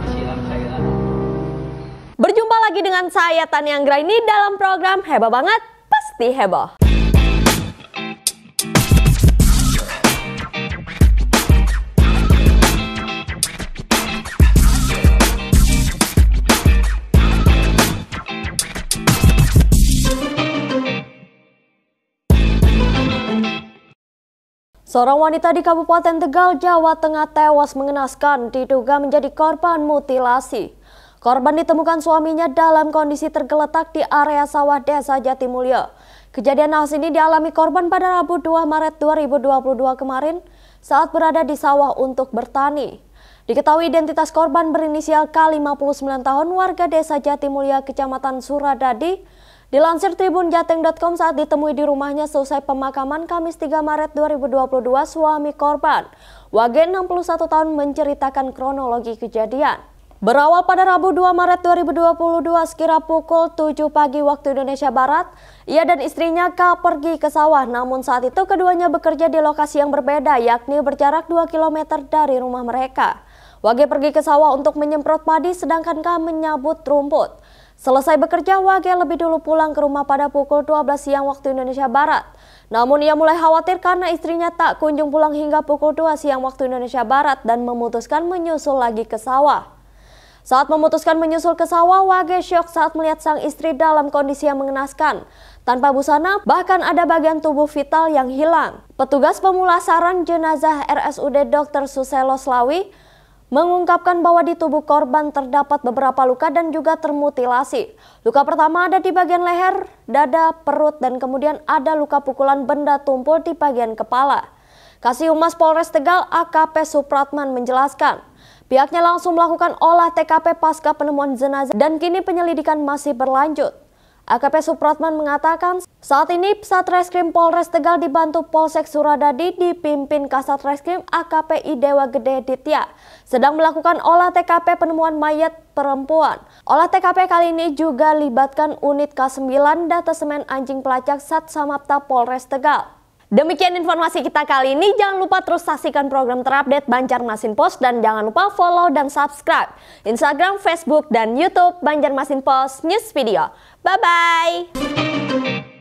Berjumpa lagi dengan saya Tania Anggraini dalam program Heboh Banget Pasti Heboh. Seorang wanita di Kabupaten Tegal, Jawa Tengah tewas mengenaskan diduga menjadi korban mutilasi. Korban ditemukan suaminya dalam kondisi tergeletak di area sawah Desa Jatimulyo. Kejadian naas ini dialami korban pada Rabu 2 Maret 2022 kemarin saat berada di sawah untuk bertani. Diketahui identitas korban berinisial K, 59 tahun, warga Desa Jatimulyo, Kecamatan Suradadi. Dilansir tribunjateng.com, saat ditemui di rumahnya selesai pemakaman Kamis 3 Maret 2022, suami korban, Wage 61 tahun, menceritakan kronologi kejadian. Berawal pada Rabu 2 Maret 2022 sekira pukul 7 pagi waktu Indonesia Barat, ia dan istrinya K pergi ke sawah, namun saat itu keduanya bekerja di lokasi yang berbeda, yakni berjarak 2 km dari rumah mereka. Wage pergi ke sawah untuk menyemprot padi, sedangkan K menyabut rumput. Selesai bekerja, Wage lebih dulu pulang ke rumah pada pukul 12 siang waktu Indonesia Barat. Namun ia mulai khawatir karena istrinya tak kunjung pulang hingga pukul 2 siang waktu Indonesia Barat dan memutuskan menyusul lagi ke sawah. Saat memutuskan menyusul ke sawah, Wage syok saat melihat sang istri dalam kondisi yang mengenaskan. Tanpa busana, bahkan ada bagian tubuh vital yang hilang. Petugas pemulasaran jenazah RSUD Dr. Suselo Slawi mengungkapkan bahwa di tubuh korban terdapat beberapa luka dan juga termutilasi. Luka pertama ada di bagian leher, dada, perut, dan kemudian ada luka pukulan benda tumpul di bagian kepala. Kasih Humas Polres Tegal AKP Supratman menjelaskan, pihaknya langsung melakukan olah TKP pasca penemuan jenazah dan kini penyelidikan masih berlanjut. AKP Supratman mengatakan saat ini Satreskrim Polres Tegal dibantu Polsek Suradadi dipimpin Kasat Reskrim AKP Idewa Gede Ditya sedang melakukan olah TKP penemuan mayat perempuan. Olah TKP kali ini juga libatkan unit K9 Datasemen Anjing Pelacak Sat Samapta Polres Tegal. Demikian informasi kita kali ini. Jangan lupa terus saksikan program terupdate Banjarmasin Post dan jangan lupa follow dan subscribe Instagram, Facebook, dan YouTube Banjarmasin Post News Video. Bye-bye!